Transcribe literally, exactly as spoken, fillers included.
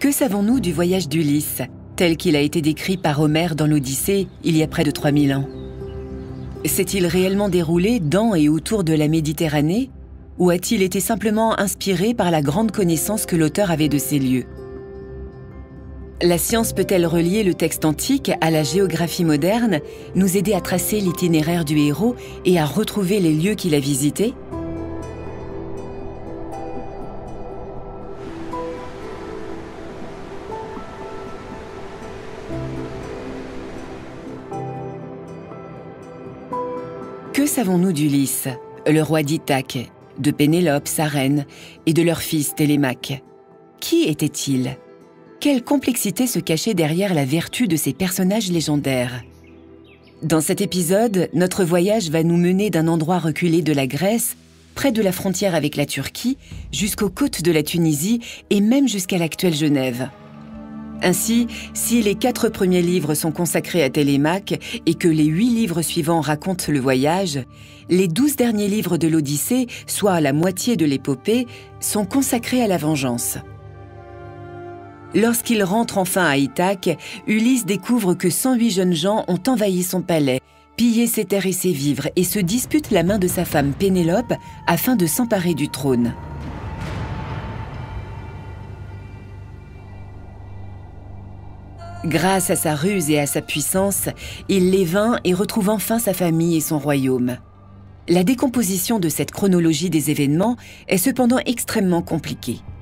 Que savons-nous du voyage d'Ulysse, tel qu'il a été décrit par Homère dans l'Odyssée il y a près de trois mille ans? S'est-il réellement déroulé dans et autour de la Méditerranée, ou a-t-il été simplement inspiré par la grande connaissance que l'auteur avait de ces lieux? La science peut-elle relier le texte antique à la géographie moderne, nous aider à tracer l'itinéraire du héros et à retrouver les lieux qu'il a visités? Que savons-nous d'Ulysse, le roi d'Ithaque, de Pénélope, sa reine, et de leur fils Télémaque? Qui était-il? Quelle complexité se cachait derrière la vertu de ces personnages légendaires? Dans cet épisode, notre voyage va nous mener d'un endroit reculé de la Grèce, près de la frontière avec la Turquie, jusqu'aux côtes de la Tunisie et même jusqu'à l'actuelle Genève. Ainsi, si les quatre premiers livres sont consacrés à Télémaque et que les huit livres suivants racontent le voyage, les douze derniers livres de l'Odyssée, soit la moitié de l'épopée, sont consacrés à la vengeance. Lorsqu'il rentre enfin à Ithaque, Ulysse découvre que cent huit jeunes gens ont envahi son palais, pillé ses terres et ses vivres et se disputent la main de sa femme Pénélope afin de s'emparer du trône. Grâce à sa ruse et à sa puissance, il les vainc et retrouve enfin sa famille et son royaume. La décomposition de cette chronologie des événements est cependant extrêmement compliquée.